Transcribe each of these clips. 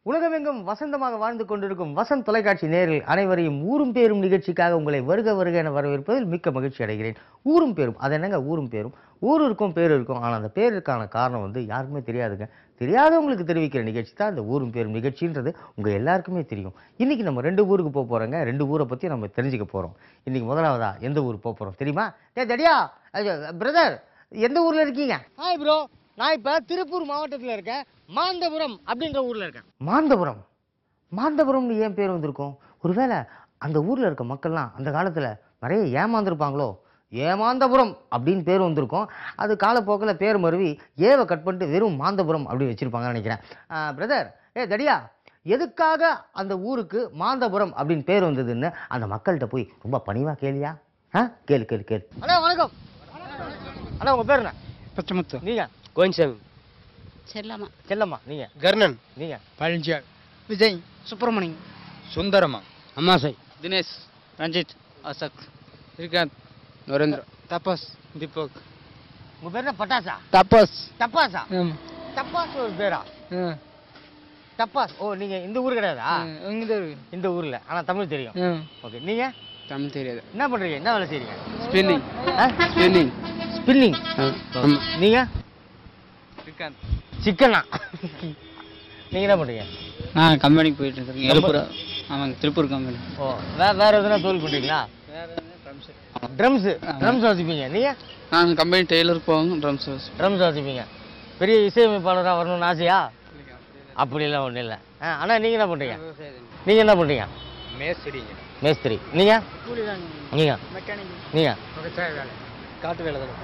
உலகமெங்கும் வசந்தமாக வாழ்ந்து கொண்டிருக்கும் வசந்த் தொலைக்காட்சி நேரில் அனைவரையும் ஊரும் பேரும் நிகழ்ச்சிக்காக உங்களை வருக வருக என வரவேற்பதில் மிக்க மகிழ்ச்சி அடைகிறேன். ஊரும் பேரும் அது என்னங்க? ஊரும் பேரும் ஊர் இருக்கும் பேர் இருக்கும். ஆனால் அந்த பேருக்கான காரணம் யாருக்குமே தெரியாதுங்க. தெரியாதவங்களுக்கு தெரிவிக்கிற நிகழ்ச்சி தான் இந்த ஊரும் பேரும் நிகழ்ச்சின்றது உங்கள் எல்லாருக்குமே தெரியும். இன்றைக்கி நம்ம 2 ஊருக்கு போக போகிறோங்க. 2 ஊரை பற்றி நம்ம தெரிஞ்சுக்க போகிறோம். இன்றைக்கி முதலாவதா எந்த ஊர் போக போகிறோம் தெரியுமா? தடியா பிரதர், எந்த ஊரில் இருக்கீங்க? ஹாய் ப்ரோ, நான் இப்போ திருப்பூர் மாவட்டத்தில் இருக்கேன். மாந்தபுரம் அப்படின்ற ஊரில் இருக்கேன். மாந்தபுரம், மாந்தபுரம்னு ஏன் பேர் வந்திருக்கும்? ஒருவேளை அந்த ஊரில் இருக்க மக்கள்லாம் அந்த காலத்தில் நிறைய ஏமாந்துருப்பாங்களோ? ஏமாந்தபுரம் அப்படின்னு பேர் வந்திருக்கும். அது காலப்போக்கில் பேர் மருவி ஏவை கட் பண்ணிட்டு வெறும் மாந்தபுரம் அப்படின்னு வச்சுருப்பாங்கன்னு நினைக்கிறேன். பிரதர், தடியா, எதுக்காக அந்த ஊருக்கு மாந்தபுரம் அப்படின்னு பேர் வந்ததுன்னு அந்த மக்கள்கிட்ட போய் ரொம்ப பணிவாக கேளியா? கேளு கேளு கேளு. அண்ணா வணக்கம். அண்ணா உங்கள் பேர் என்ன? பச்சமுத்து. நீங்கள்? கோயின்சாமி. செல்லம்மா. செல்லம்மா. நீங்கள்? கர்ணன். நீங்கள்? பழனிச்சாமி. விஜய். சுப்பிரமணியம். சுந்தரமா. அம்மாசை. தினேஷ். ரஞ்சித். அசக். ஸ்ரீகாந்த். நரேந்திர. தபஸ். தீபக். உங்கள் பேர் என்ன? பட்டாசா? தபஸ். தப்பாசா? தப்பாஸ் ஒரு பேரா? தப்பாஸ். ஓ, நீங்கள் இந்த ஊர் கிடையாதா? இந்த ஊரில் ஆனால் தமிழ் தெரியும். ஓகே, நீங்கள்? தமிழ் தெரியாது. என்ன பண்ணுறீங்க? என்ன வேலை செய்றீங்க? ஸ்பின்னிங். ஸ்பின்னிங். ஸ்பின்னிங். நீங்கள்? ஸ்ரீகாந்த். சிக்கனா? நீங்கள் என்ன பண்ணுறீங்க? நான் கம்பெனிக்கு போயிட்டு இருக்கேன். எழுப்புரா. ஆமாங்க, திருப்பூர் கம்பெனி. ஓ, வேற எதுனா தொழில் பண்ணுறீங்களா? ட்ரம்ஸு. ட்ரம்ஸ் வாசிப்பீங்க. நீங்கள்? நான் கம்பெனி டெய்லருக்கு போவாங்க, ட்ரம்ஸ் ட்ரம்ஸ் வாசிப்பீங்க. பெரிய இசையமைப்பாளராக வரணும்னு ஆசையா? அப்படிலாம் ஒன்றும் இல்லை. ஆனால் நீங்கள் என்ன பண்ணுறீங்க? நீங்கள் என்ன பண்ணுறீங்க? மேஸ்திரிங்க. மேஸ்திரி. நீங்கள்? நீங்கள்? நீங்கள்? காட்டு வேலை தான்.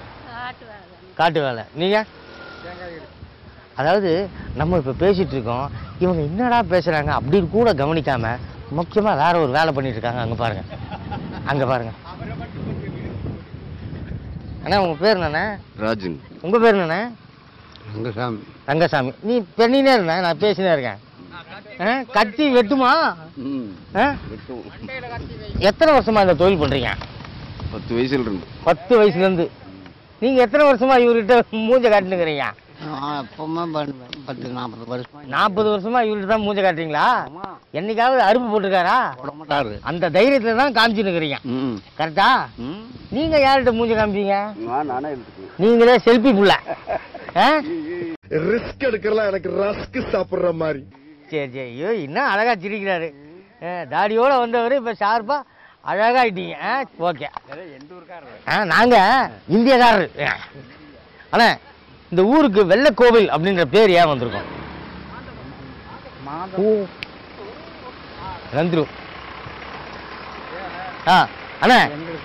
காட்டு வேலை. நீங்கள்? அதாவது நம்ம இப்போ பேசிகிட்டு இருக்கோம், இவங்க என்னடா பேசுகிறாங்க அப்படின்னு கூட கவனிக்காமல் முக்கியமாக வேற ஒரு வேலை பண்ணிட்டு இருக்காங்க. அங்கே பாருங்கள், அங்கே பாருங்கள். அண்ணா உங்கள் பேர் என்னண்ணே? ராஜன். உங்கள் பேர் என்னண்ணே? ரங்கசாமி. ரங்கசாமி. நீ பெண்ணினே இருந்த, நான் பேசினே இருக்கேன். கத்தி வெட்டுமா? எத்தனை வருஷமா இந்த தொழில் பண்ணுறீங்க? 10 வயசுல இருந்து. 10 வயசுலேருந்து. நீங்கள் எத்தனை வருஷமா இவர்கிட்ட மூஞ்ச காட்டுனுக்கிறீங்க? எப்பவுமே 40 வருஷம். 40 வருஷமா இவர்கிட்ட தான் மூஞ்ச காட்டுறீங்களா? என்னைக்காவது அறுப்பு போட்டிருக்காரா? போடமாட்டாரு. அந்த தைரியத்துல தான் காமிச்சுன்னுக்கிறீங்க. கரெக்டா? நீங்க யார்கிட்ட மூஞ்ச காமிப்பீங்க? நானே எடுத்துக்கேன். நீங்களே செல்ஃபி புள்ள. ரிஸ்க் எடுக்கலாம், எனக்கு ரஸ்க் சாப்பிடுற மாதிரி. சரி சரி. ஐயோ, இன்னும் அழகா சிரிக்கிறாரு. தாடியோட வந்தவர் இப்ப ஷார்ப்பா அழகாயிட்டீங்க. ஓகே. நாங்க இந்தியக்காரரு. ஆனா இந்த ஊருக்கு வெள்ளக்கோவில் அப்படின்ற பேர் ஏன் வந்திருக்கும்? நந்திரு. அண்ணா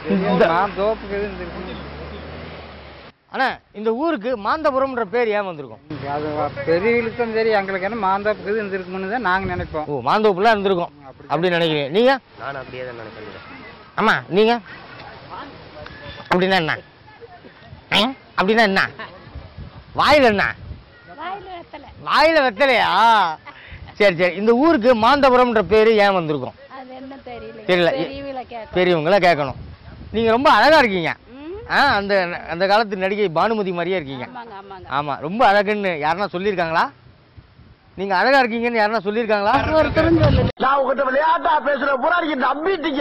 அண்ணா, இந்த ஊருக்கு மாந்தபுரம்ன்ற பேர் ஏன் வந்திருக்கும்? பெரியவங்களுக்கு தான் சரி, எங்களுக்கு என்ன மாந்தோப்புக்கு இருந்திருக்கும்னு தான் நாங்கள் நினைப்போம். ஓ, மாந்தோப்புலாம் இருந்திருக்கும் அப்படின்னு நினைக்கிறீங்க. நீங்க? நான் அப்படியே தான் நினைக்கிறேன். ஆமா, நீங்க? அப்படின்னா என்ன? அப்படின்னா என்ன? வாயில என்ன? வாயில வெத்தலையா? சரி சரி. இந்த ஊருக்கு மாந்தபுரம்ன்ற பேரு ஏன் வந்திருக்கும்? தெரியல. பெரியவங்கள கேட்கணும். நீங்க ரொம்ப அழகா இருக்கீங்க. அந்த அந்த காலத்து நடிகை பானுமதி மாதிரியே இருக்கீங்க. ஆமா, ரொம்ப அழகுன்னு யாருன்னா சொல்லியிருக்காங்களா? நீங்க அழகா இருக்கீங்கன்னு யாருன்னா சொல்லியிருக்காங்களா? நான் உங்ககிட்ட விளையாட்டா பேசுற பூரா நீங்க நம்பிட்டீங்க.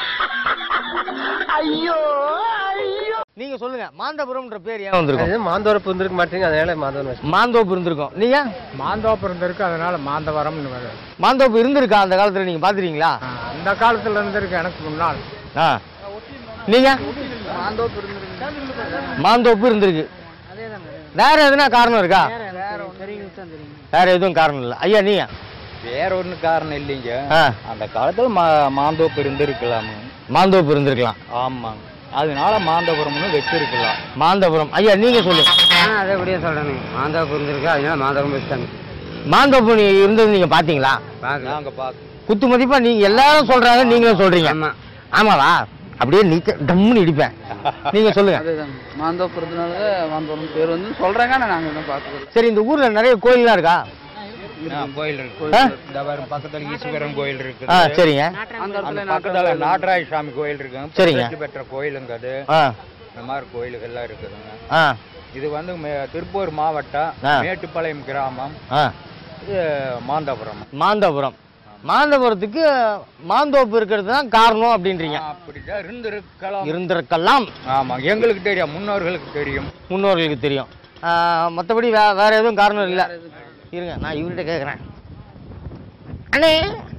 ஐயோ ஐயோ. நீங்க சொல்லுங்க, மாந்தபுரம்ன்ற பேர் ஏன் வந்திருக்கும்? மாந்தோப்பு இருந்திருக்க மாட்டீங்க, அதனால மாந்தோப்பு. மாந்தோப்பு இருந்திருக்கும். நீங்க? மாந்தோப்பு இருந்திருக்கு, அதனால மாந்தவரம்னு வருது. மாந்தோப்பு இருந்திருக்கா அந்த காலத்துல? நீங்க பாத்துறீங்களா? அந்த காலத்துல இருந்திருக்கு, எனக்கு முன்னால். நீங்க? மாந்தோப்பு இருந்திருக்கு. மாந்தோப்பு இருந்திருக்கு. வேற எதுனா காரணம் இருக்கா? வேற எதுவும் காரணம் இல்லை. ஐயா நீங்க? வேற ஒன்றும் காரணம் இல்லைங்க. அந்த காலத்துல மாந்தோப்பு இருந்திருக்கலாம். மாந்தோப்பு இருந்திருக்கலாம். ஆமாங்க, அதனால மாந்தபுரம்னு வச்சிருக்கலாம். மாந்தபுரம். ஐயா நீங்க சொல்லுங்க. அதை எப்படியே சொல்றேன், மாந்தோப்பு இருந்திருக்கு, அதனால மாந்தபுரம் வச்சுட்டாங்க. மாந்தோப்பு இருந்தது நீங்க பாத்தீங்களா? நாங்க பார்க்க குத்து மதிப்பா நீங்க எல்லாரும் சொல்றாங்க, நீங்களும் சொல்றீங்க. ஆமாவா? அப்படியே நீக்க டம்முன்னு இடிப்பேன். நீங்க சொல்லுங்க. மாந்தோப்பு இருந்தனால மாந்தோப்பு பேர் வந்து சொல்றாங்க, நாங்க என்ன பார்க்க. சரி, இந்த ஊர்ல நிறைய கோயில்லாம் இருக்கா? கோயில் இருக்கு. பக்கத்துல ஈஸ்வரன் கோயில் இருக்கு. சரிங்க. பக்கத்துல நாட்டராய சாமி கோயில் இருக்கு. சரிங்க. பெற்ற கோயிலுங்க அது. இந்த மாதிரி கோயில்கள்லாம் இருக்குதுங்க. இது வந்து திருப்பூர் மாவட்டம் மேட்டுப்பாளையம் கிராமம். மாந்தாபுரம். மாந்தபுரம். மாந்தபுரத்துக்கு மாந்தோப்பு இருக்கிறது தான் காரணம் அப்படின்றீங்க. அப்படிதான் இருந்திருக்கலாம். ஆமாம், எங்களுக்கு தெரியும், முன்னோர்களுக்கு தெரியும். முன்னோர்களுக்கு தெரியும். மற்றபடி வேற எதுவும் காரணம் இல்லை. இருங்க, நான் இவர்கிட்ட கேட்குறேன். அண்ணே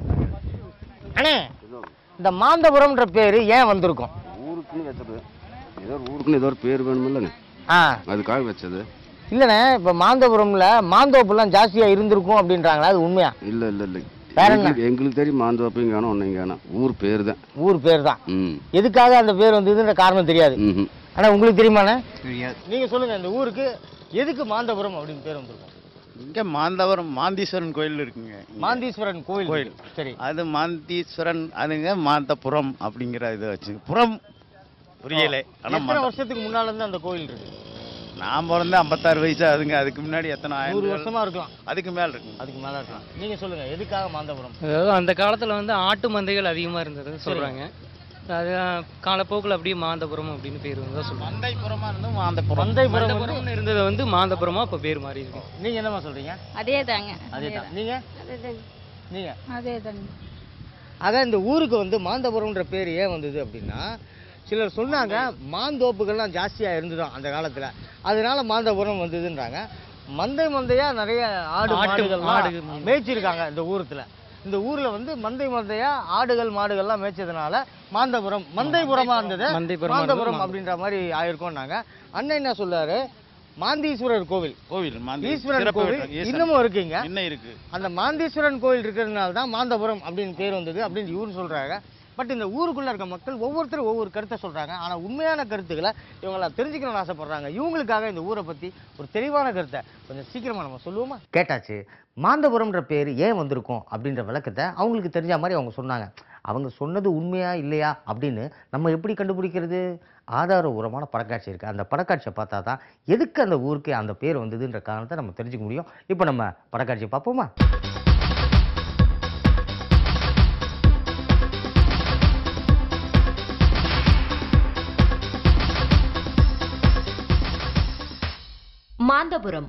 அண்ணே, இந்த மாந்தபுரம்ன்ற பேர் ஏன் வந்திருக்கும்? ஊருக்குன்னு ஏதோ ஒரு பேர் வேணுமில்லண்ணே, அதுக்காக வச்சது. இல்லைண்ணே, இப்போ மாந்தபுரம்ல மாந்தோப்புலாம் ஜாஸ்தியாக இருந்திருக்கும் அப்படின்றாங்களா, அது உண்மையா? இல்லை எங்களுக்கு தெரியும், மாந்தோப்பையும் காணும் ஒன்றையும் காணும், ஊர் பேர் தான். ஊர் பேர் தான். எதுக்காக அந்த பேர் வந்ததுன்ற காரணம் தெரியாது. ஆனால் உங்களுக்கு தெரியுமாண்ணே? நீங்கள் சொல்லுங்கள், இந்த ஊருக்கு எதுக்கு மாந்தபுரம் அப்படின்னு பேர் வந்திருக்கும்? இங்கே மாந்தபுரம் மாந்தீஸ்வரன் கோயில் இருக்குங்க. மாந்தீஸ்வரன் கோயில். சரி, அது மாந்தீஸ்வரன், அதுங்க மாந்தபுரம் அப்படிங்கிற இதை வச்சு புறம் புரியலை. ஆனால் வருஷத்துக்கு முன்னால இருந்து அந்த கோயில் இருக்கு. நான் பிறந்து 56 வயசு அதுங்க. அதுக்கு முன்னாடி எத்தனை 100 வருஷமா இருக்கலாம். அதுக்கு மேல இருக்கு. அதுக்கு மேல இருக்கலாம். நீங்க சொல்லுங்க, எதுக்காக மாந்தபுரம்? அதாவது அந்த காலத்தில் வந்து ஆட்டு மந்தைகள் அதிகமாக இருந்தது சொல்கிறாங்க. அது காலப்போக்கில் அப்படியே மாந்தபுரம் அப்படின்னு பேர் வந்து தான் சொல்லுவாங்க. மந்தைபுரமா இருந்தும் மாந்தபுரம். மந்தைபுரம்னு இருந்தது வந்து மாந்தபுரமா இப்போ பேர் மாறி இருக்கு. நீங்க என்னமா சொல்றீங்க? அதே தாங்க. அதே தான். நீங்க நீங்க அதே தாங்க. ஆக இந்த ஊருக்கு வந்து மாந்தபுரம்ன்ற பேர் ஏன் வந்தது அப்படின்னா, சிலர் சொன்னாங்க மாந்தோப்புகள்லாம் ஜாஸ்தியாக இருந்துதான் அந்த காலத்தில், அதனால மாந்தபுரம் வந்ததுன்றாங்க. மந்தையாக நிறைய ஆடு மேய்ச்சிருக்காங்க இந்த ஊரத்தில். இந்த ஊரில் வந்து மந்தையாக ஆடுகள் மாடுகள்லாம் மேய்ச்சதுனால மாந்தபுரம் மந்தைபுரமாக இருந்தது, மாந்தபுரம் அப்படின்ற மாதிரி ஆயிருக்கோம்னாங்க. அண்ணன் என்ன சொல்றாரு, மாந்தீஸ்வரர் கோவில் ஈஸ்வரன் கோவில் இன்னமும் இருக்குங்க. இன்னும் இருக்கு. அந்த மாந்தீஸ்வரன் கோவில் இருக்கிறதுனால தான் மாந்தபுரம் அப்படின்னு பேர் வந்தது அப்படின்னு இவரு சொல்றாங்க. பட் இந்த ஊருக்குள்ள இருக்க மக்கள் ஒவ்வொருத்தரும் ஒவ்வொரு கருத்தை சொல்றாங்க. ஆனா உண்மையான கருத்துக்களை இவங்களாம் தெரிஞ்சுக்கணும்னு ஆசைப்படுறாங்க. இவங்களுக்காக இந்த ஊரை பத்தி ஒரு தெளிவான கருத்தை கொஞ்சம் சீக்கிரமா நம்ம சொல்லுவோமா? கேட்டாச்சு, மாந்தபுரம்ன்ற பேர் ஏன் வந்திருக்கும் அப்படின்ற விளக்கத்தை அவங்களுக்கு தெரிஞ்ச மாதிரி அவங்க சொன்னாங்க. அவங்க சொன்னது உண்மையா இல்லையா அப்படின்னு நம்ம எப்படி கண்டுபிடிக்கிறது? ஆதாரபூர்வமான படக்காட்சி இருக்குது. அந்த படக்காட்சியை பார்த்தா தான் எதுக்கு அந்த ஊருக்கு அந்த பேர் வந்ததுன்ற காரணத்தை நம்ம தெரிஞ்சுக்க முடியும். இப்போ நம்ம படக்காட்சியை பார்ப்போமா? மாந்தபுரம்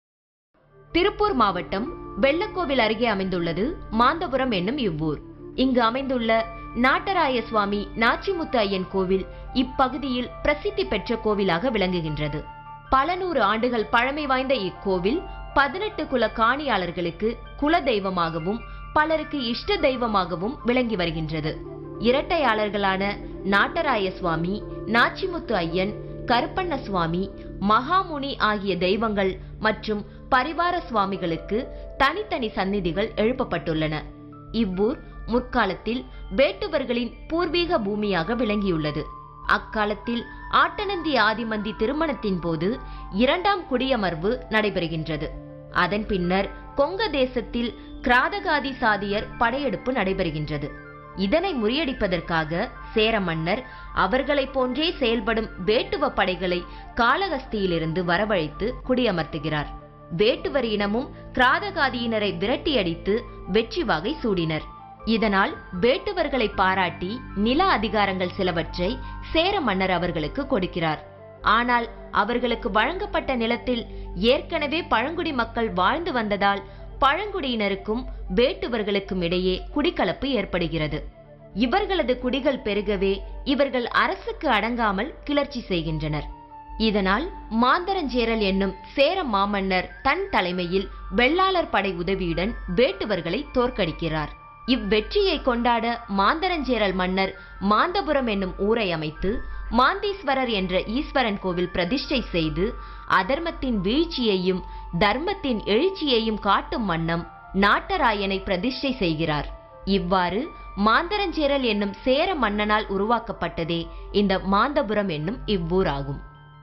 திருப்பூர் மாவட்டம் வெள்ளக்கோவில் அருகே அமைந்துள்ளது மாந்தபுரம் என்னும் இவ்வூர். இங்கு அமைந்துள்ள நாட்டராய சுவாமி நாச்சிமுத்து ஐயன் கோவில் இப்பகுதியில் பிரசித்தி பெற்ற கோவிலாக விளங்குகின்றது. பல நூறு ஆண்டுகள் பழமை வாய்ந்த இக்கோவில் 18 குல காணியாளர்களுக்கு குல தெய்வமாகவும் பலருக்கு இஷ்ட தெய்வமாகவும் விளங்கி வருகின்றது. இரட்டையாளர்களான நாட்டராய சுவாமி, நாச்சிமுத்து ஐயன், கருப்பண்ண சுவாமி, மகாமுனி ஆகிய தெய்வங்கள் மற்றும் பரிவார சுவாமிகளுக்கு தனித்தனி சந்நிதிகள் எழுப்பப்பட்டுள்ளன. இவ்வூர் முற்காலத்தில் வேட்டுவர்களின் பூர்வீக பூமியாக விளங்கியுள்ளது. அக்காலத்தில் ஆட்டனந்தி ஆதிமந்தி திருமணத்தின் போது 2ஆம் குடியமர்வு நடைபெறுகின்றது. அதன் பின்னர் கொங்க தேசத்தில் கிராதகாதி சாதியர் படையெடுப்பு நடைபெறுகின்றது. இதனை முறியடிப்பதற்காக சேர மன்னர் அவர்களை போன்றே செயல்படும் வேட்டுவ படைகளை காளஹஸ்தியிலிருந்து வரவழைத்து குடியமர்த்துகிறார். வேட்டுவர் இனமும் கிராதகாதியினரை விரட்டியடித்து வெற்றி வாகை சூடினர். இதனால் வேட்டுவர்களை பாராட்டி நில அதிகாரங்கள் சிலவற்றை சேர மன்னர் அவர்களுக்கு கொடுக்கிறார். ஆனால் அவர்களுக்கு வழங்கப்பட்ட நிலத்தில் ஏற்கனவே பழங்குடி மக்கள் வாழ்ந்து வந்ததால் பழங்குடியினருக்கும் வேட்டுவர்களுக்கும் இடையே குடிக்கலப்பு ஏற்படுகிறது. இவர்களது குடிகள் பெருகவே இவர்கள் அரசுக்கு அடங்காமல் கிளர்ச்சி செய்கின்றனர். இதனால் மாந்தரஞ்சேரல் என்னும் சேர மாமன்னர் தன் தலைமையில் வெள்ளாளர் படை உதவியுடன் வேட்டுவர்களை தோற்கடிக்கிறார். இவ்வெற்றியை கொண்டாட மாந்தரஞ்சேரல் மன்னர் மாந்தபுரம் என்னும் ஊரை அமைத்து மாந்தீஸ்வரர் என்ற ஈஸ்வரன் கோவில் பிரதிஷ்டை செய்து அதர்மத்தின் வீழ்ச்சியையும் தர்மத்தின் எழுச்சியையும் காட்டும் வண்ணம் நாட்டராயனை பிரதிஷ்டை செய்கிறார். இவ்வாறு மாந்தரஞ்சேரல் என்னும் சேர மன்னனால் உருவாக்கப்பட்டதே இந்த மாந்தபுரம் என்னும் இவ்வூர் ஆகும்.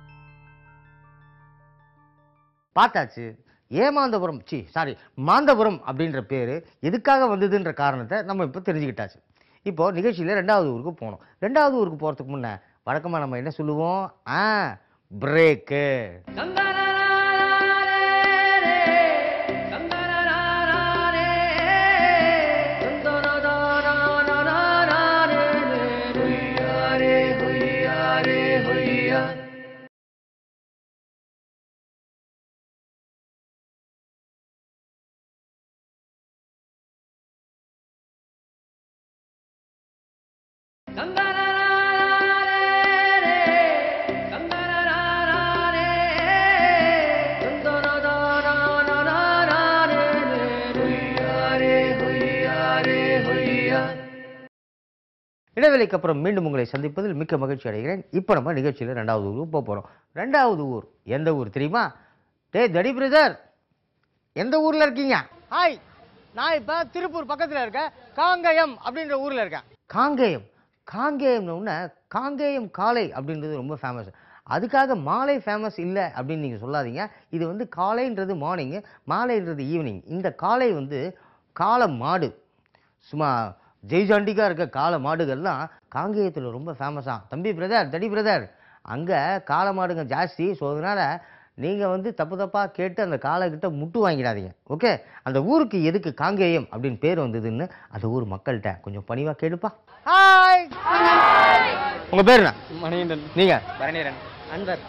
பார்த்தாச்சு, ஏமாந்தபுரம் மாந்தபுரம் அப்படின்ற பேர் எதுக்காக வந்ததுன்ற காரணத்தை நம்ம இப்போ தெரிஞ்சுக்கிட்டாச்சு. இப்போ நிகழ்ச்சியில் 2வது ஊருக்கு போகணும். 2வது ஊருக்கு போகிறதுக்கு முன்னே வழக்கமாக நம்ம என்ன சொல்லுவோம்? பிரேக்கு. இடைவேளைக்கு அப்புறம் மீண்டும் உங்களை சந்திப்பதில் மிக்க மகிழ்ச்சி அடைகிறேன். இப்போ நம்ம நிகழ்ச்சியில் 2வது ஊருக்கு போக போகிறோம். 2வது ஊர் எந்த ஊர் தெரியுமா? தடி பிரதர், எந்த ஊரில் இருக்கீங்க? ஹாய், நான் இப்போ திருப்பூர் பக்கத்தில் இருக்கேன், காங்கயம் அப்படின்ற ஊரில் இருக்கேன். காங்கேயம்னு காங்கேயம் காலை அப்படின்றது ரொம்ப ஃபேமஸ். அதுக்காக மாலை ஃபேமஸ் இல்லை அப்படின்னு நீங்கள் சொல்லாதீங்க. இது வந்து காலைன்றது மார்னிங்கு, மாலைன்றது ஈவினிங். இந்த காலை வந்து காளை மாடு, சும்மா ஜெய்ஜாண்டிக்காக இருக்க காளை மாடுகள்லாம் காங்கேயத்தில் ரொம்ப ஃபேமஸாக. தம்பி பிரதர், தடி பிரதர், அங்கே காளை மாடுங்க ஜாஸ்தி. ஸோ அதனால் நீங்கள் வந்து தப்பாக கேட்டு அந்த காளைக்கிட்ட முட்டு வாங்கிடாதீங்க. ஓகே, அந்த ஊருக்கு எதுக்கு காங்கேயம் அப்படின்னு பேர் வந்ததுன்னு அந்த ஊர் மக்கள்கிட்ட கொஞ்சம் பணிவாக கேளுப்பா. ஹாய், உங்கள் பேர் என்ன? மணிகண்டன். நீங்கள்? பரணிரன். அன்பர்,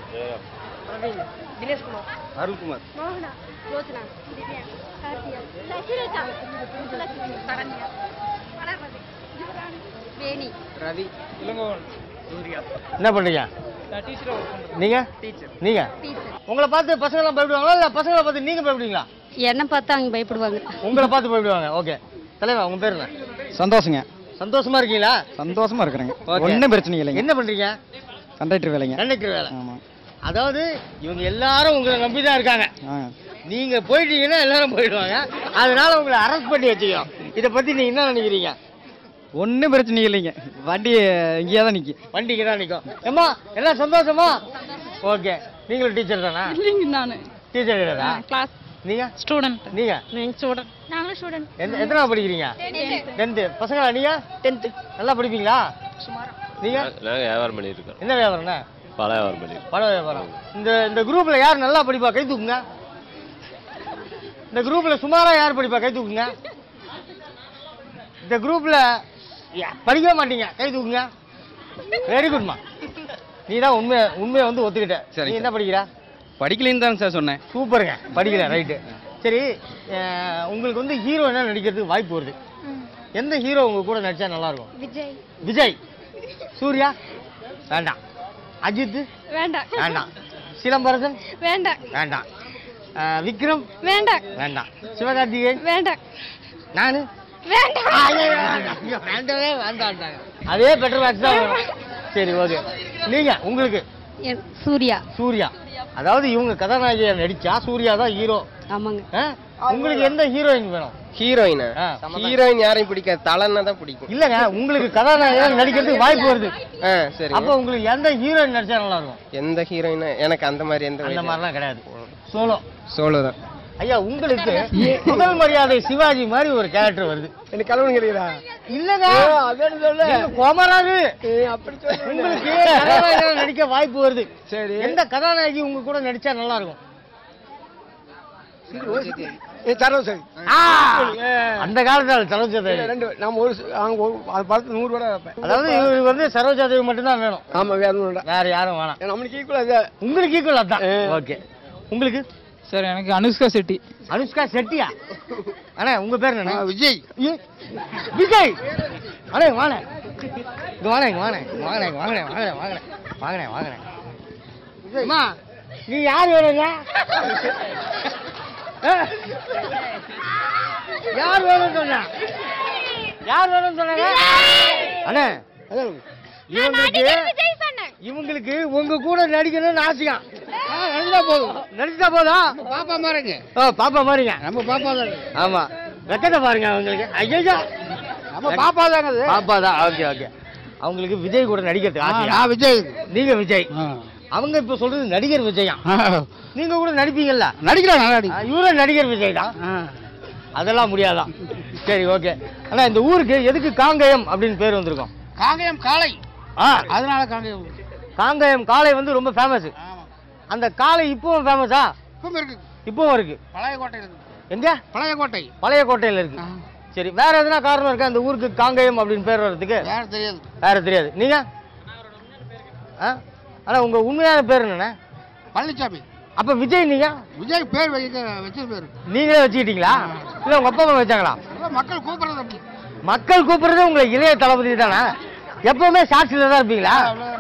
தினேஷ்குமார், அருள்குமார், மோகனா, ரோஜனா, திவ்யா, கார்த்தியா, சசிரேகா, சரண்யா, வளர்மதி, யுவராணி, வேணி, ரவி, இளங்கோவன், சூர்யா. என்ன பண்ணுறீங்க? நீங்கள்? நீங்கள் உங்களை பார்த்து பசங்களாம் பயப்படுவாங்களா இல்லை பசங்களை பார்த்து நீங்கள் பயப்படுவீங்களா? என்ன பார்த்தா அவங்க பயப்படுவாங்க. உங்களை பார்த்து பயப்படுவாங்க. ஓகே தலைவா, உங்கள் பேர் என்ன? சந்தோஷங்க. சந்தோஷமா இருக்கீங்களா? சந்தோஷமா இருக்கிறேங்க. Okay. ஒன்றும் பிரச்சனை இல்லைங்க. என்ன பண்றீங்க? கண்டக்டர் வேலைங்க. கண்டக்டர் வேலை. ஆமாம். அதாவது இவங்க எல்லாரும் உங்களை நம்பி தான் இருக்காங்க. நீங்க போயிட்டீங்கன்னா எல்லாரும் போயிடுவாங்க. அதனால உங்களை அரெஸ்ட் பண்ணி வச்சுக்கோம். இதை பத்தி நீங்க என்ன நினைக்கிறீங்க? ஒன்றும் பிரச்சனை இல்லைங்க. வண்டி இங்கேயே தான் நிற்கும். வண்டிக்கு தான் நிற்கும். ஏம்மா எல்லாம் சந்தோஷமா? ஓகே, நீங்களும் டீச்சர் தானா? இல்லைங்க, நான் டீச்சர் கிடையாதா? கிளாஸ் நீங்க ஸ்டூடெண்ட். நீங்க ஸ்டூடெண்ட். நாங்களும் ஸ்டூடெண்ட். எத்தனாவது படிக்கிறீங்க? 10th. பசங்களா நீங்க? 10th. நல்லா படிப்பீங்களா? நீங்க? நாங்கள் வியாபாரம் பண்ணிட்டு இருக்கோம். என்ன வியாபாரம்னா? பல வியாபாரம் பண்ணிட்டு பழ வியாபாரம். இந்த குரூப்ல யார் நல்லா படிப்பா? கை தூக்குங்க. இந்த குரூப்ல சுமாரா யார் படிப்பா? கை தூக்குங்க. இந்த குரூப்ல படிக்க மாட்டீங்க, கை தூக்குங்க. வெரி குட்மா. நீ தான் உண்மையை வந்து ஒத்துக்கிட்ட. சரி, நீ என்ன படிக்கிற? படிக்கலைன்னு தான் சார் சொன்னேன். சூப்பருங்க, படிக்கல. ரைட்டு. சரி, உங்களுக்கு வந்து ஹீரோ என்ன நடிக்கிறதுக்கு வாய்ப்பு வருது. எந்த ஹீரோ உங்க கூட நடிச்சா நல்லா இருக்கும்? விஜய். விஜய். சூர்யா வேண்டாம். அஜித் வேண்டாம். வேண்டாம். சிலம்பரசன் வேண்டாம். வேண்டாம். விக்ரம் வேண்டாம். வேண்டாம். சிவகார்த்திகேயன் வேண்டாம். நானு வேண்டாம். வேண்டவே வேண்டாம். அதே பெட்டர் மேட்ச் தான் வரும். சரி, ஓகே. நீங்க உங்களுக்கு? சூர்யா. சூர்யா. அதாவது இவங்க கதாநாயகியா நடிச்சா சூர்யா தான் ஹீரோ. ஆமாங்க. உங்களுக்கு எந்த ஹீரோயின் வேணும்? ஹீரோயின் ஹீரோயின் யாரையும் பிடிக்காது, தலைன்னா தான் பிடிக்கும். இல்லங்க, உங்களுக்கு கதாநாயகியா நடிக்கிறதுக்கு வாய்ப்பு வருது. சரி. அப்ப உங்களுக்கு எந்த ஹீரோயின் நடிச்சா நல்லா இருக்கும்? எந்த ஹீரோயின்? எனக்கு அந்த மாதிரி அந்த மாதிரிலாம் கிடையாது. சோலோ. சோலோ தான். ஐயா, உங்களுக்கு முதல் மரியாதை சிவாஜி மாதிரி ஒரு கேரக்டர் வருது. எனக்கு கல்வன் கிடைக்கிறா? இல்லங்க, கோமராஜு. உங்களுக்கு கதாநாயகியா நடிக்க வாய்ப்பு வருது. சரி, எந்த கதாநாயகி உங்க கூட நடிச்சா நல்லா இருக்கும்? அந்த காலத்துல சரோஜாதேவி. அதாவது இவருக்கு வந்து சரோஜாதேவி மட்டும்தான் வேணும். ஆமா, வேற யாரும் வேணாம். நம்மளுக்கு ஈக்குவல். உங்களுக்கு ஈக்குவல் அதான். ஓகே, உங்களுக்கு? சார் எனக்கு அனுஷ்கா செட்டி. அனுஷ்கா செட்டியா? அண்ணா உங்க பேர் என்ன? விஜய். விஜய். அண்ணே வாங்க, இங்க வாங்க, இங்க வாங்க, வாங்க, வாங்க, வாங்க, வாங்க, வாங்க, வாங்க. அம்மா, நீ யார் வேணுங்க? யார் வேணும்னு சொன்ன? யார் வேணும்னு சொன்னாங்க? அண்ணே, இவங்களுக்கு உங்க கூட நடிக்கணும்னு ஆசையா? நடிச்சா போதும். பாப்பா மாறுங்க. பாப்பா மாறிங்க. நம்ம பாப்பா தான். ஆமா, வெக்கத்தை பாருங்க அவங்களுக்கு. ஐயா, நம்ம பாப்பா தாங்க. பாப்பா தான். Okay, okay. அவங்களுக்கு விஜய் கூட நடிக்கிறதுக்கு ஆசையா? நான் விஜய். நீங்க விஜய். அவங்க இப்ப சொல்றது நடிகர் விஜயா? நீங்க கூட நடிப்பீங்கல்ல? நடிக்கிறாங்க. இவரும் நடிகர் விஜய் தான். அதெல்லாம் முடியாதான். சரி, ஓகே. ஆனா இந்த ஊருக்கு எதுக்கு காங்கயம் அப்படின்னு பேர் வந்திருக்கும்? காங்கயம் காளை. அதனால காங்கயம். காங்கயம் காளை வந்து ரொம்ப ஃபேமஸ். அந்த காளை இப்பவும் ஃபேமஸா? இப்பவும் இருக்கு. இப்பவும் இருக்கு. பழைய கோட்டை இருக்கு. எங்க? பழைய கோட்டை. பழைய கோட்டையில இருக்கு. சரி, வேற எதுனா காரணம் இருக்கா அந்த ஊருக்கு காங்கயம் அப்படின்னு பேர் வர்றதுக்கு? வேற தெரியாது. வேற தெரியாது. நீங்க? ஆனா உங்க உண்மையான பேர் என்னண்ணே? பழனிசாமி. அப்ப விஜய் நீங்க? விஜய் பேர் வச்ச பேர் நீங்களே வச்சுக்கிட்டீங்களா இல்ல உங்க அப்பா அம்மா வச்சாங்களா? மக்கள் கூப்பிடுறது அப்படி. மக்கள் கூப்பிடுறது உங்களை இளைய தளபதி தானே? எப்பவுமே ஷார்ட்ஸ்ல தான் இருப்பீங்களா?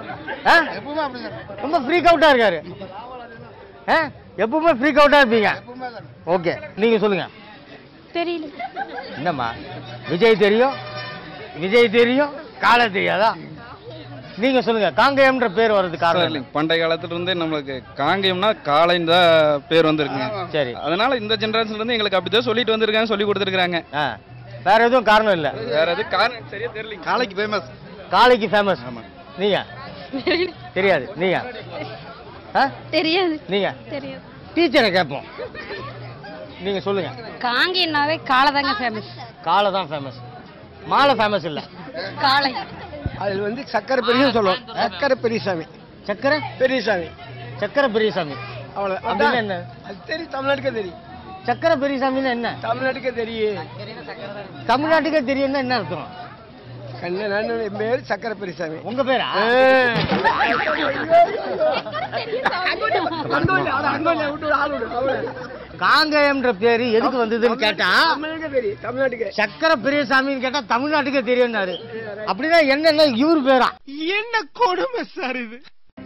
ரொம்ப ஃப்ரீக் அவுட்டா இருக்காரு. எப்பவுமே ஃப்ரீக் அவுட்டா இருப்பீங்க. ஓகே, நீங்க சொல்லுங்க. தெரியல. என்னம்மா, விஜய் தெரியும், காலை தெரியாதா? நீங்க சொல்லுங்க. காங்கேயம்ன்ற பேர் வர்றது காரணம்? பண்டைய காலத்துல இருந்தே நம்மளுக்கு காங்கேயம்னா காளைன்னு தான் பேர் வந்திருக்குங்க. சரி, அதனால இந்த ஜெனரேஷன்ல இருந்து எங்களுக்கு அப்படிதான் சொல்லிட்டு வந்திருக்காங்க, சொல்லி கொடுத்துருக்காங்க. வேற எதுவும் காரணம் இல்ல? வேற எதுவும் காரணம் சரியா தெரியல. காளைக்கு ஃபேமஸ். ஆமா. நீங்க தெரியாது? நீங்க தெரியாது. நீங்க தெரியாது. டீச்சரை கேட்போம். நீங்க சொல்லுங்க. காங்கேயம்னாவே காளை தாங்க ஃபேமஸ். காளை தான் ஃபேமஸ், மாலை ஃபேமஸ் இல்ல. காளை. அது வந்து சக்கரை பெரிய சொல்லுவோம். சக்கரை பெரியசாமி. சக்கரை பெரியசாமி அவ்வளோ. அப்படின்னு என்ன? அது தெரியும், தமிழ்நாட்டுக்கே தெரியும். சக்கரை பெரியசாமின்னு என்ன? தமிழ்நாட்டுக்கே தெரியும். தமிழ்நாட்டுக்கே தெரியும்னா என்ன அர்த்தம்? கண்ணன் என் பேர் சக்கரை பெரியசாமி. உங்க பேரா? காங்கேயம்ன்ற பேரு எதுக்கு வந்ததுன்னு கேட்டா தமிழ்நாட்டுக்கு சக்கரை பெரியசாமின்னு கேட்டா தமிழ்நாட்டுக்கே தெரியும்னாரு. அப்படின்னா என்னன்னா இவரு பேரா? என்ன கொடுமை சார் இது.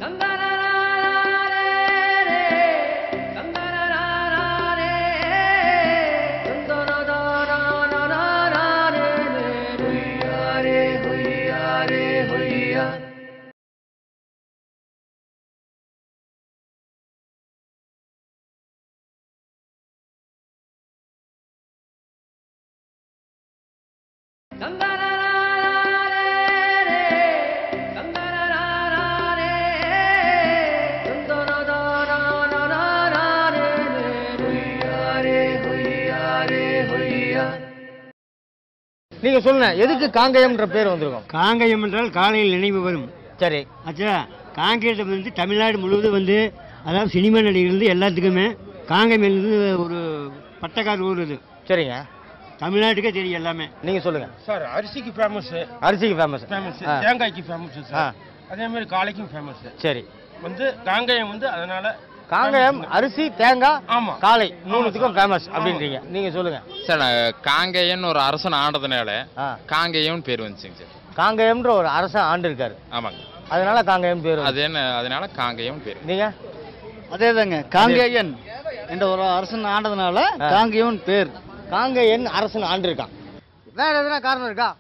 நீங்க சொல்லுங்க, எதுக்கு காங்கேயம்ன்ற பேர் வந்திருக்கும்? காங்கேயம் என்றால் காலையில் நினைவு வரும். சரி, ஆச்சா. காங்கேயம் வந்து தமிழ்நாடு முழுவதும் வந்து, அதாவது சினிமா நடிகர்கள் எல்லாத்துக்குமே காங்கேயம் என்பது ஒரு பட்டக்கார ஊர். இது சரிங்க, தமிழ்நாட்டுக்கே தெரியும் எல்லாமே. நீங்க சொல்லுங்க சார். அரிசிக்கு ஃபேமஸ். ஃபேமஸ். தேங்காய்க்கு ஃபேமஸ் சார். அதே மாதிரி காளைக்கும் ஃபேமஸ். சரி, வந்து காங்கேயம் வந்து அதனால காங்கேயம் அரிசி, தேங்காய், ஆமா, காளை மூணுத்துக்கும் ஃபேமஸ் அப்படின்றீங்க. நீங்க சொல்லுங்க சார். காங்கேயன் ஒரு அரசன் ஆண்டதுனால காங்கேயம் பேர் வந்துச்சுங்க சார். காங்கேயம்ன்ற ஒரு அரசன் ஆண்டு இருக்காரு. ஆமாங்க, அதனால காங்கேயம் பேர். அது என்ன, அதனால காங்கேயம் பேர். நீங்க அதேதாங்க, காங்கேயன் என்ற ஒரு அரசன் ஆண்டதுனால காங்கேயன் பேர். காங்கேயன் அரசன் ஆண்டு இருக்கான். வேற எதுனா காரணம் இருக்கா?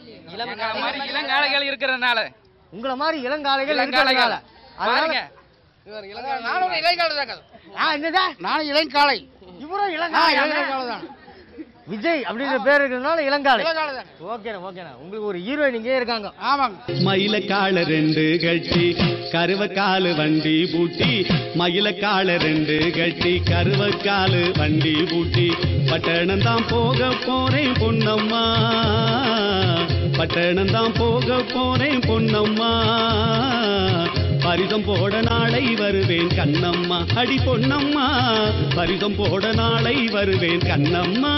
இளங்காளைகள் இருக்கிறதுனால. உங்களை மாதிரி இளங்காளைகள் இருக்கிறதுனால. அதனால நானும் இளைஞர்கள் தான். நானும் இளங்காளை. இவரும் இளங்காலை தான். விஜய் அப்படின்ற பேர் இருக்கிறதுனால இளங்காலை. ஓகேண்ணா. உங்களுக்கு ஒரு ஹீரோயின் இங்கே இருக்காங்க. ஆமாங்க. மயில கால ரெண்டு கட்டி கருவ காலு வண்டி பூட்டி, மயில கால ரெண்டு கட்டி கருவ காலு வண்டி பூட்டி, பட்டணம் தான் போக போறேன் பொன்னம்மா, பட்டணம் தான் போக போறேன் பொன்னம்மா, பரிதம் போட நாளை வருவேன் கண்ணம்மா, அடி பொன்னம்மா, பரிதம் போட நாளை வருவேன் கண்ணம்மா.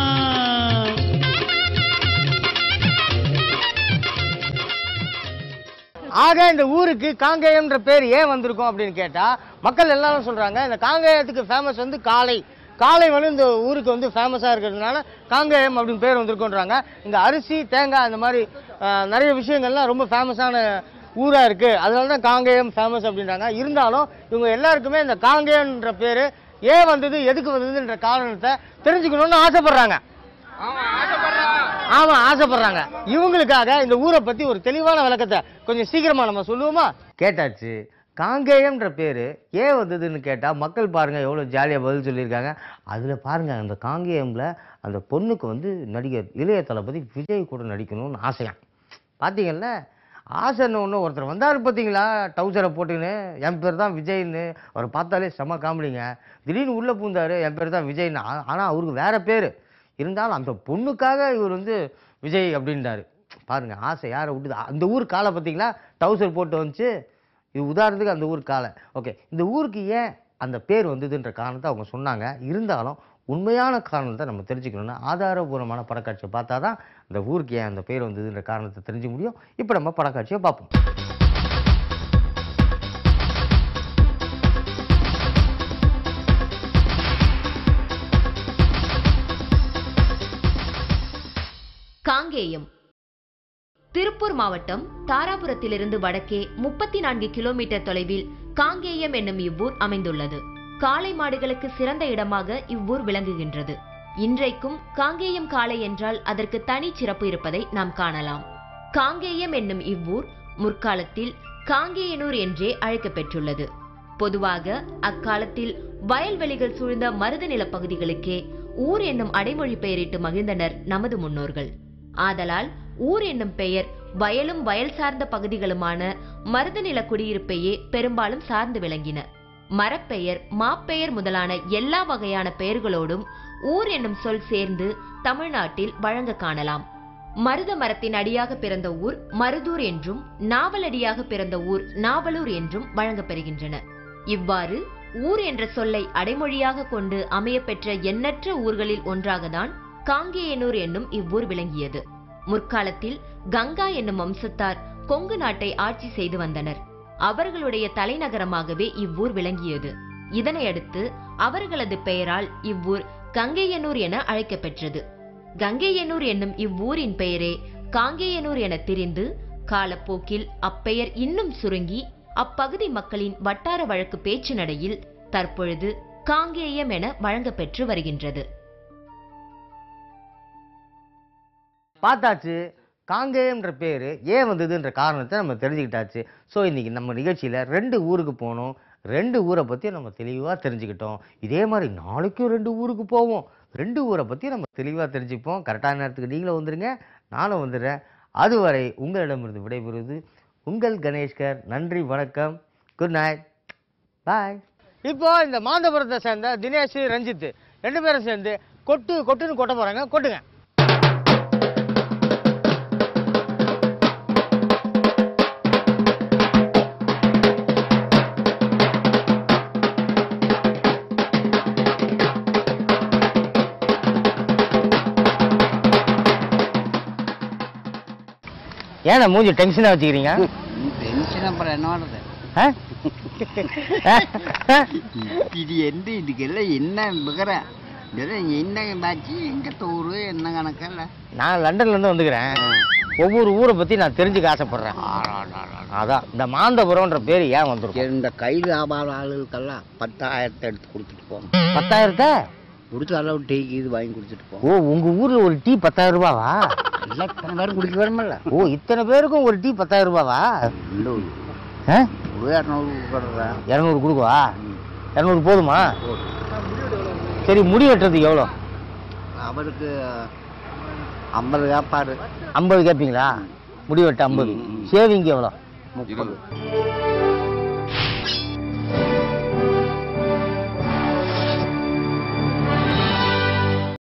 ஆக இந்த ஊருக்கு காங்கேயம்ன்ற பேர் ஏன் வந்திருக்கும் அப்படின்னு கேட்டா, மக்கள் எல்லாரும் சொல்றாங்க இந்த காங்கேயத்துக்கு ஃபேமஸ் வந்து காளை வந்து இந்த ஊருக்கு வந்து ஃபேமஸா இருக்கிறதுனால காங்கேயம் அப்படின்னு பேர் வந்திருக்குன்றாங்க. இந்த அரிசி, தேங்காய் அந்த மாதிரி நிறைய விஷயங்கள்லாம் ரொம்ப ஃபேமஸான ஊரா இருக்கு, அதனால தான் காங்கேயம் ஃபேமஸ் அப்படின்றாங்க. இருந்தாலும் இவங்க எல்லாருக்குமே இந்த காங்கேயம்ன்ற பேரு ஏன் வந்தது, எதுக்கு வந்ததுன்ற காரணத்தை தெரிஞ்சுக்கணும்னு ஆசைப்படுறாங்க. ஆசைப்படுறாங்க. இவங்களுக்காக இந்த ஊரை பத்தி ஒரு தெளிவான விளக்கத்தை கொஞ்சம் சீக்கிரமா நம்ம சொல்லுவோமா? கேட்டாச்சு. காங்கேயம்ன்ற பேரு ஏன் வந்ததுன்னு கேட்டா மக்கள் பாருங்க எவ்வளவு ஜாலியா பதில் சொல்லியிருக்காங்க. அதுல பாருங்க, அந்த காங்கேயம்ல அந்த பொண்ணுக்கு வந்து நடிகர் இளைய தளபதி விஜய் கூட நடிக்கணும்னு ஆசையா. பாத்தீங்கல்ல, ஆசைன்னு ஒன்று ஒருத்தர் வந்தார் பார்த்தீங்களா, டவுசரை போட்டுன்னு, என் பேர் தான் விஜய்ன்னு. அவரை பார்த்தாலே செம்ம காமெடிங்க. திடீர்னு உள்ளே பூந்தார், என் பேர் தான் விஜய்னு. ஆனால் அவருக்கு வேற பேர் இருந்தாலும் அந்த பொண்ணுக்காக இவர் வந்து விஜய் அப்படின்றாரு. பாருங்க, ஆசை யாரை விட்டுது. அந்த ஊர் காலை பார்த்தீங்களா, டவுசர் போட்டு வந்துச்சு. இது உதாரணத்துக்கு அந்த ஊர் காலை. ஓகே, இந்த ஊருக்கு ஏன் அந்த பேர் வந்ததுன்ற காரணத்தை அவங்க சொன்னாங்க. இருந்தாலும் உண்மையான காரணத்தை நம்ம தெரிஞ்சுக்கணும்னா ஆதாரபூர்வமான படக்காட்சியை பார்த்தா தான் அந்த ஊருக்கு ஏன் அந்த பேர் வந்ததுன்ற காரணத்தை தெரிஞ்சுக்க முடியும். இப்போ நம்ம படக்காட்சியை பார்ப்போம். காங்கேயம் திருப்பூர் மாவட்டம் தாராபுரத்திலிருந்து வடக்கே 34 கிலோமீட்டர் தொலைவில் காங்கேயம் என்னும் இவ்வூர் அமைந்துள்ளது. காளை மாடுகளுக்கு சிறந்த இடமாக இவ்வூர் விளங்குகின்றது. இன்றைக்கும் காங்கேயம் காளை என்றால் அதற்கு தனி சிறப்பு இருப்பதை நாம் காணலாம். காங்கேயம் என்னும் இவ்வூர் முற்காலத்தில் காங்கேயனூர் என்றே அழைக்கப்பெற்றுள்ளது. பொதுவாக அக்காலத்தில் வயல்வெளிகள் சூழ்ந்த மருத நில பகுதிகளுக்கே ஊர் என்னும் அடைமொழி பெயரிட்டு மகிழ்ந்தனர் நமது முன்னோர்கள். ஆதலால் ஊர் என்னும் பெயர் வயலும் வயல் சார்ந்த பகுதிகளுமான மருத நில குடியிருப்பையே பெரும்பாலும் சார்ந்து விளங்கின. மரப்பெயர், மாப்பெயர் முதலான எல்லா வகையான பெயர்களோடும் ஊர் என்னும் சொல் சேர்ந்து தமிழ்நாட்டில் வழங்க காணலாம். மருத மரத்தின் அடியாக பிறந்த ஊர் மருதூர் என்றும், நாவலடியாக பிறந்த ஊர் நாவலூர் என்றும் வழங்கப்பெறுகின்றன. இவ்வாறு ஊர் என்ற சொல்லை அடைமொழியாக கொண்டு அமையப்பெற்ற எண்ணற்ற ஊர்களில் ஒன்றாகத்தான் காங்கேயனூர் என்னும் இவ்வூர் விளங்கியது. முற்காலத்தில் கங்கா என்னும் வம்சத்தார் கொங்கு நாட்டை ஆட்சி செய்து வந்தனர். அவர்களுடைய தலைநகரமாகவே இவ்வூர் விளங்கியது. இதனையடுத்து அவர்களது பெயரால் இவ்வூர் கங்கையனூர் என அழைக்கப்பெற்றது. கங்கையனூர் என்னும் இவ்வூரின் பெயரே காங்கேயனூர் என திரிந்து காலப்போக்கில் அப்பெயர் இன்னும் சுருங்கி அப்பகுதி மக்களின் வட்டார வழக்கு பேச்சு நடையில் தற்பொழுது காங்கேயம் என வழங்கப்பெற்று வருகின்றது. பார்த்தாச்சு, காங்கேயம்ன்ற பேர் ஏன் வந்ததுன்ற காரணத்தை நம்ம தெரிஞ்சுக்கிட்டாச்சு. ஸோ இன்றைக்கி நம்ம நிகழ்ச்சியில் 2 ஊருக்கு போனோம். 2 ஊரை பற்றி நம்ம தெளிவாக தெரிஞ்சுக்கிட்டோம். இதே மாதிரி நாளைக்கும் 2 ஊருக்கு போவோம். 2 ஊரை பற்றி நம்ம தெளிவாக தெரிஞ்சுப்போம். கரெக்டான நேரத்துக்கு நீங்களும் வந்துடுங்க, நானும் வந்துடுறேன். அதுவரை உங்களிடமிருந்து விடைபெறுவது உங்கள் கணேஷ்கர். நன்றி, வணக்கம், குட் நைட், பாய். இப்போ இந்த மாந்தபுரத்தை சேர்ந்த தினேஷ், ரஞ்சித் 2 பேரும் சேர்ந்து கொட்டுன்னு கொட்ட போகிறாங்க. கொட்டுங்க. ஏன்னா மூஞ்சி டென்ஷனாக வச்சுக்கிறீங்க? டென்ஷன் அப்புறம் என்ன பண்ணுறது? இது இதுக்கெல்லாம் என்ன விகரம்? என்ன பாச்சு, எங்க ஊரு என்ன கணக்கல்ல? நான் லண்டன்லேருந்து வந்துக்கிறேன். ஒவ்வொரு ஊரை பற்றி நான் தெரிஞ்சுக்க ஆசைப்பட்றேன். அதான் இந்த மாந்தபுரம்ன்ற பேர் ஏன் வந்துருக்கு? இந்த கையில் வியாபார ஆளுகளுக்கெல்லாம் 10,000 எடுத்து கொடுத்துட்டு போகணும். 10,000 கொடுத்து அளவு டீக்கு இது வாங்கி கொடுத்துட்டு போவோம். ஓ, உங்கள் ஊரில் ஒரு டீ 10,000 ரூபாவா? எல்லாம் இத்தனை பேரும் குடிக்க வேணுமில்ல? ஓ, இத்தனை பேருக்கும் ஒரு டீ 10,000 ரூபாவா? 200 கொடுக்குவா? 200 போதுமா? சரி, முடி வெட்டுறதுக்கு எவ்வளோ? அவருக்கு 50 கேட்பாரு. 50 கேட்பீங்களா? முடி வெட்ட 50. சேவிங் எவ்வளோ? 30.